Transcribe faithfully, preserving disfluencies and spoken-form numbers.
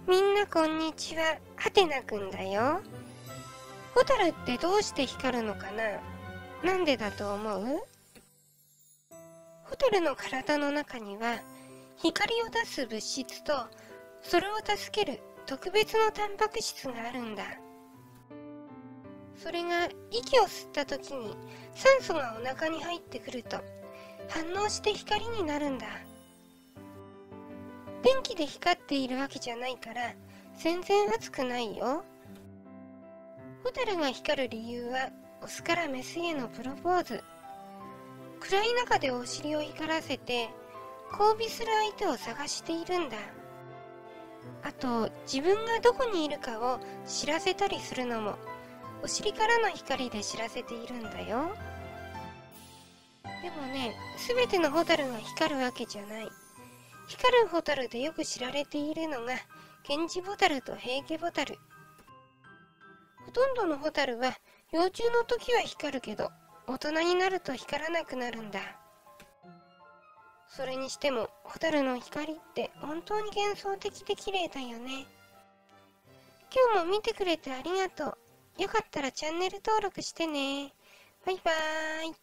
みんなこんにちは、はてなくんだよ。ホタルってどうして光るのかな？なんでだと思う？ホタルの体の中には光を出す物質とそれを助ける特別のタンパク質があるんだ。それが息を吸った時に酸素がお腹に入ってくると反応して光になるんだ。電気で光っているわけじゃないから全然熱くないよ。ホタルが光る理由はオスからメスへのプロポーズ。暗い中でお尻を光らせて交尾する相手を探しているんだ。あと自分がどこにいるかを知らせたりするのもお尻からの光で知らせているんだよ。でもね、すべてのホタルが光るわけじゃない。光るホタルでよく知られているのがゲンジボタルとヘイケボタル。ほとんどのホタルは幼虫の時は光るけど大人になると光らなくなるんだ。それにしてもホタルの光って本当に幻想的で綺麗だよね。今日も見てくれてありがとう。よかったらチャンネル登録してね。バイバーイ。